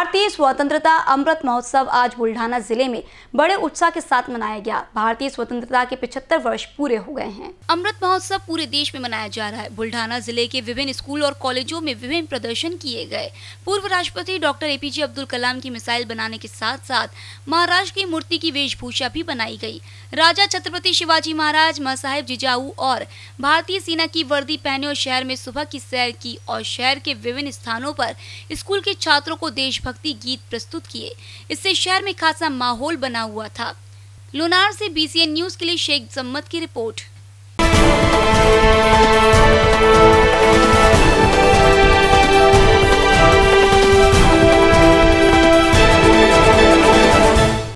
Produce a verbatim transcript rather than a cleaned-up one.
भारतीय स्वतंत्रता अमृत महोत्सव आज बुल्ढाना जिले में बड़े उत्साह के साथ मनाया गया। भारतीय स्वतंत्रता के पचहत्तर वर्ष पूरे हो गए हैं। अमृत महोत्सव पूरे देश में मनाया जा रहा है। बुल्ढाना जिले के विभिन्न स्कूल और कॉलेजों में विभिन्न प्रदर्शन किए गए। पूर्व राष्ट्रपति डॉक्टर एपीजे अब्दुल कलाम की मिसाइल बनाने के साथ साथ महाराज की मूर्ति की वेशभूषा भी बनाई गई। राजा छत्रपति शिवाजी महाराज, मां साहेब जिजाऊ और भारतीय सेना की वर्दी पहने और शहर में सुबह की सैर की और शहर के विभिन्न स्थानों पर स्कूल के छात्रों को देशभक्ति गीत प्रस्तुत किए। इससे शहर में खासा माहौल बना हुआ था। लोनार से बीसीएन न्यूज के लिए शेख जम्मत की रिपोर्ट।